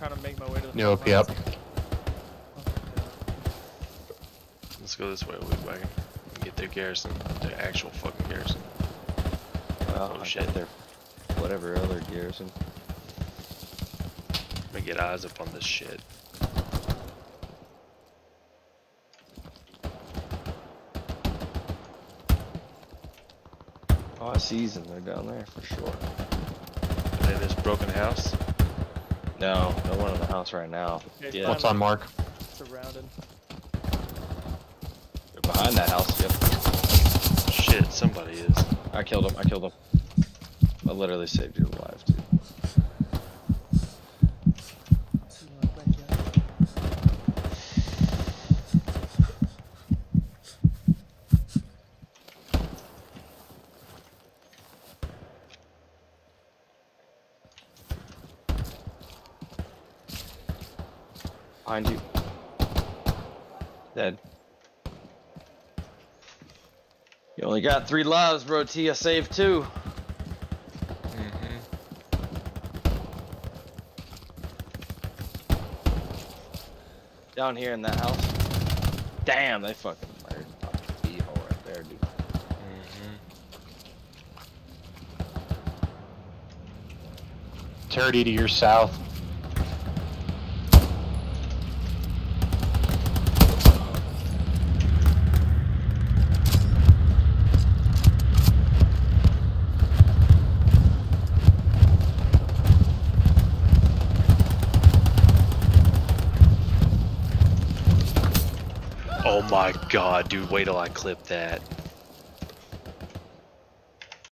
trying to make my way to the New front OP up. lines. Let's go this way, Luke Wagon. Get their garrison, their actual fucking garrison. Well, Oh, I shit. bet they're whatever other garrison. I'm gonna get eyes up on this shit. Oh, I see them. They're down there for sure. Are they in this broken house? No, no one in the house right now. Okay, Yeah, What's on Mark? Surrounded. they're behind that house. Yep. Shit, somebody is. I killed him. I killed him. I literally saved you alive, too. Behind you. Dead. You only got 3 lives, bro. T, I saved 2. Down here in that house. Damn, they fucking murdered my B-hole right there, dude. Turdy to your south. Oh my god, dude, wait till I clip that.